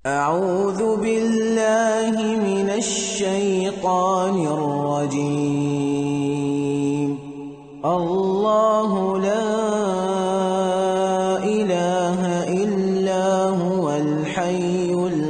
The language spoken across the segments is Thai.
أعوذ بالله من الشيطان الرجيم الله لا إله إلا هو الحي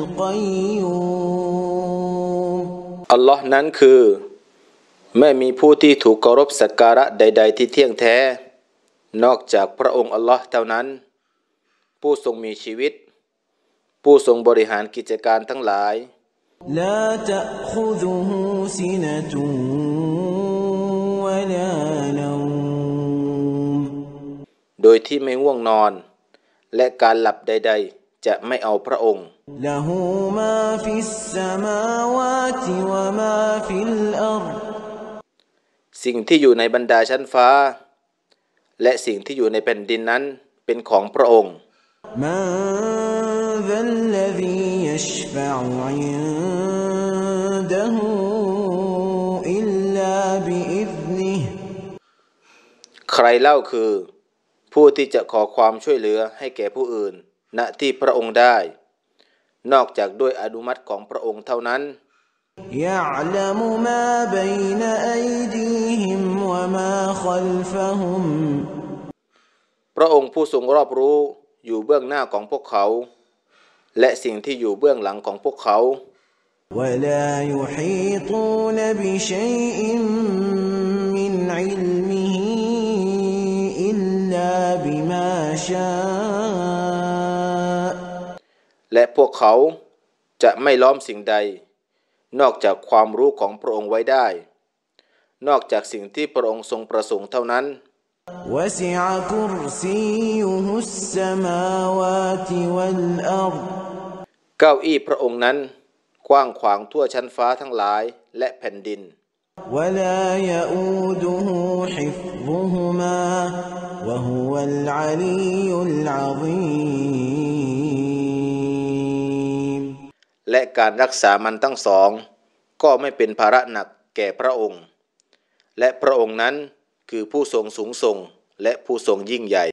القيوم อัลลอฮ์นั้นคือไม่มีผู้ที่ถูกเคารพสักการะใดๆที่เที่ยงแท้นอกจากพระองค์อัลลอฮ์เท่านั้นผู้ทรงมีชีวิตผู้ทรงบริหารกิจการทั้งหลาย لا تأخذه سنة ولا نوم โดยที่ไม่ง่วงนอนและการหลับใดๆจะไม่เอาพระองค์ له ما في السماوات وما في الأرض สิ่งที่อยู่ในบรรดาชั้นฟ้าและสิ่งที่อยู่ในแผ่นดินนั้นเป็นของพระองค์ من ذا الذي يشفع عنده إلا بإذنه ใครเล่าคือผู้ที่จะขอความช่วยเหลือให้แก่ผู้อื่นณที่พระองค์ได้นอกจากด้วยอนุมัติของพระองค์เท่านั้น يعلم ما بين أيديهم وما خلفهم พระองค์ผู้ทรงรอบรู้อยู่เบื้องหน้าของพวกเขาและสิ่งที่อยู่เบื้องหลังของพวกเขา ولا يحيطون بشيء من علمه إلا بما شاء และพวกเขาจะไม่ล้อมสิ่งใดนอกจากความรู้ของพระองค์ไว้ได้นอกจากสิ่งที่พระองค์ทรงประสงค์เท่านั้น وسع كرسيه السماوات والأرض เก้าอี้พระองค์นั้นกว้างขวางทั่วชั้นฟ้าทั้งหลายและแผ่นดิน ولا يؤوده حفظهما وهو العلي العظيم และการรักษามันทั้งสองก็ไม่เป็นภาระหนักแก่พระองค์และพระองค์นั้นคือผู้ทรงสูงส่งและผู้ทรงยิ่งใหญ่